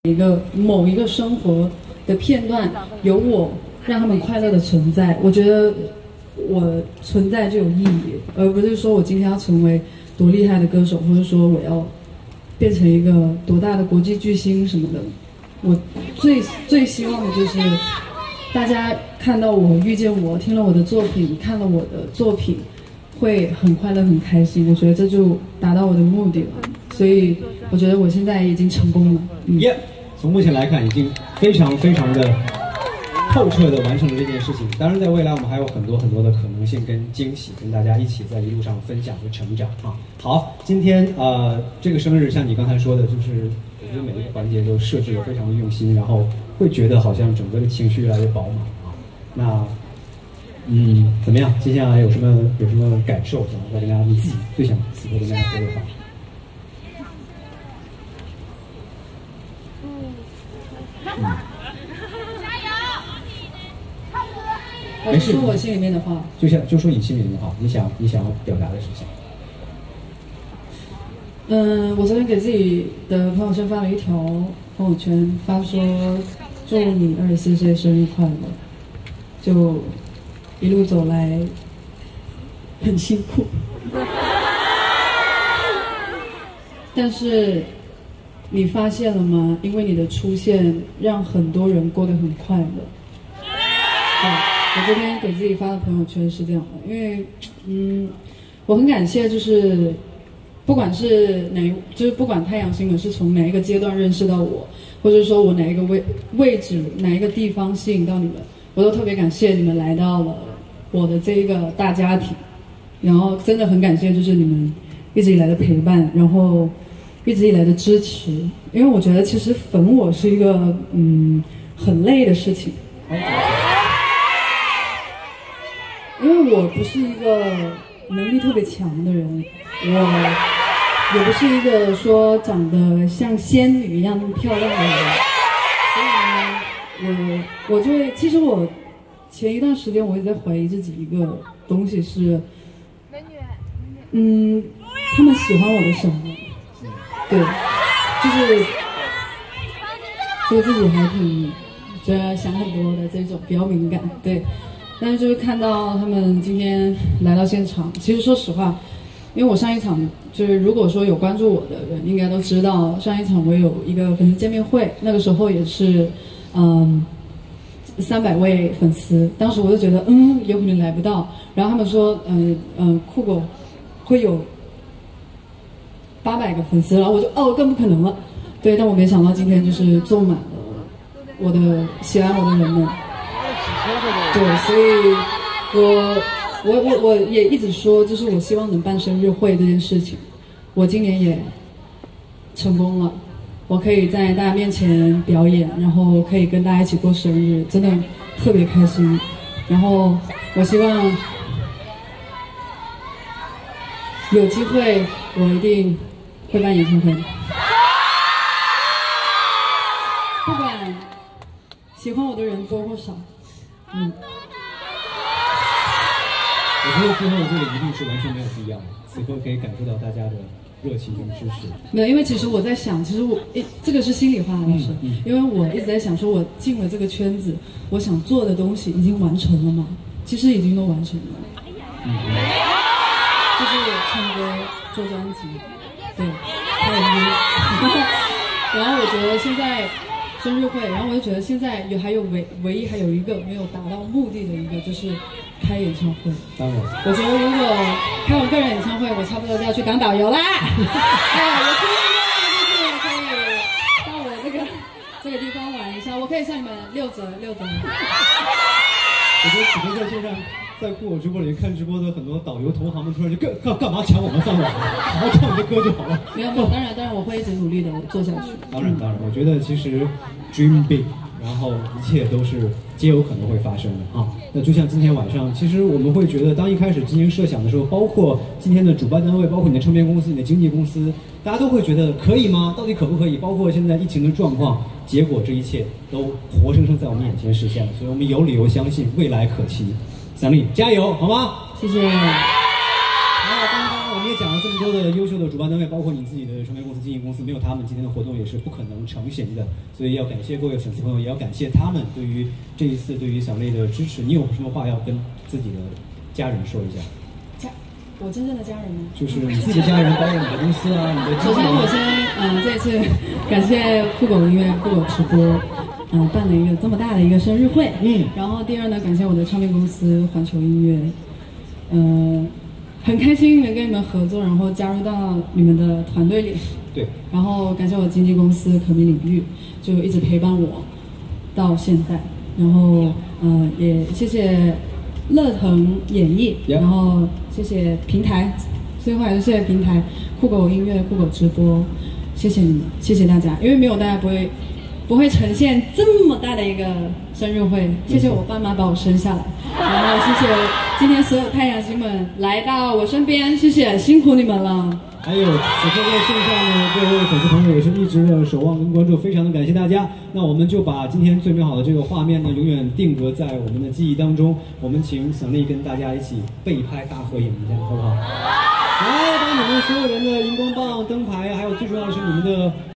某一个生活的片段，有我让他们快乐的存在，我觉得我存在就有意义，而不是说我今天要成为多厉害的歌手，或者说我要变成一个多大的国际巨星什么的。我最希望的就是大家看到我、遇见我、听了我的作品、看了我的作品，会很快乐、很开心。我觉得这就达到我的目的了。所以我觉得我现在已经成功了。 从目前来看，已经非常的透彻的完成了这件事情。当然，在未来我们还有很多的可能性跟惊喜，跟大家一起在一路上分享和成长啊。好，今天这个生日，像你刚才说的，就是我觉得每一个环节都设置得非常的用心，然后会觉得好像整个的情绪越来越饱满啊。那怎么样？接下来有什么感受？想要跟大家，你自己最想此刻跟大家说的话？ 我就说我心里面的话， 就说你心里面的话，你想要表达的事情。 我昨天给自己的朋友圈发了一条朋友圈，发说祝你24岁生日快乐，就一路走来很辛苦，但是你发现了吗？因为你的出现，让很多人过得很快乐。我昨天给自己发的朋友圈是这样的，因为我很感谢，就是不管是就是不管太阳星们是从哪一个阶段认识到我，或者说我哪一个位置哪一个地方吸引到你们，我都特别感谢你们来到了我的这一个大家庭，然后真的很感谢就是你们一直以来的陪伴，然后一直以来的支持，因为我觉得其实粉我是一个很累的事情。因为我不是一个能力特别强的人，我也不是一个说长得像仙女一样那么漂亮的人，所以呢，我就会，其实我前一段时间我也在怀疑自己一个东西是，他们喜欢我的什么？对，就是自己还挺觉得想很多的这种比较敏感，对。但是就是看到他们今天来到现场，其实说实话，因为我上一场就是如果说有关注我的人应该都知道，上一场我有一个粉丝见面会，那个时候也是300位粉丝，当时我就觉得有可能来不到，然后他们说酷狗会有800个粉丝，然后我就更不可能了，对，但我没想到今天就是坐满了我的喜爱我的人们。对，所以我也一直说，就是我希望能办生日会这件事情，我今年也成功了，我可以在大家面前表演，然后可以跟大家一起过生日，真的特别开心。然后我希望有机会，我一定会办演唱会，不管喜欢我的人多或少。 我觉得最后这个一定是完全没有必要的，此刻可以感受到大家的热情跟支持。 没有，因为其实我在想，其实这个是心里话，老师，因为我一直在想，说我进了这个圈子，我想做的东西已经完成了吗？其实已经都完成了。就是唱歌、做专辑，对，还有然后我觉得现在。生日会，然后我就觉得现在还有唯一还有一个没有达到目的的一个，就是开演唱会。 当然， 我觉得如果开我个人演唱会，我差不多就要去当导游啦。我可以到我这个地方玩一下，我可以向你们6折。 我觉得此刻在线上，在酷狗直播里看直播的很多导游同行们，突然就干嘛抢我们饭碗？好好唱你的歌就好了。 没有，当然我会一直努力的做下去。 当然，我觉得其实 dream big， 然后一切都是皆有可能会发生的啊。那就像今天晚上，其实我们会觉得，当一开始进行设想的时候，包括今天的主办单位，包括你的唱片公司、你的经纪公司，大家都会觉得可以吗？到底可不可以？包括现在疫情的状况，结果这一切都活生生在我们眼前实现了，所以我们有理由相信未来可期。Sunny，加油，好吗？ 谢谢。 然后刚刚我们也讲了这么多的优秀的的主办单位，包括你自己的唱片公司、经纪公司，没有他们，今天的活动也是不可能成型的。所以要感谢各位粉丝朋友，也要感谢他们对于这一次对于小妹的支持。你有什么话要跟自己的家人说一下？ 我真正的家人呢？ 就是你自己的家人，包括你的公司啊，你的。 首先，我先这次感谢酷狗音乐、酷狗直播，办了一个这么大的一个生日会。然后第二呢，感谢我的唱片公司环球音乐，很开心能跟你们合作，然后加入到你们的团队里。 对。 然后感谢我经纪公司可米领域，就一直陪伴我到现在。然后也谢谢乐腾演艺，然后谢谢平台，最后还是谢谢平台，酷狗音乐、酷狗直播，谢谢你们，谢谢大家，因为没有大家不会呈现这么大的一个生日会。谢谢我爸妈把我生下来，然后谢谢今天所有太阳星们来到我身边，谢谢，辛苦你们了。 还有此刻在线上的各位粉丝朋友也是一直的守望跟关注，非常的感谢大家。那我们就把今天最美好的这个画面呢，永远定格在我们的记忆当中。我们请小丽跟大家一起背拍大合影一下，好不好？来，把你们所有人的荧光棒、灯牌，还有最重要的是你们的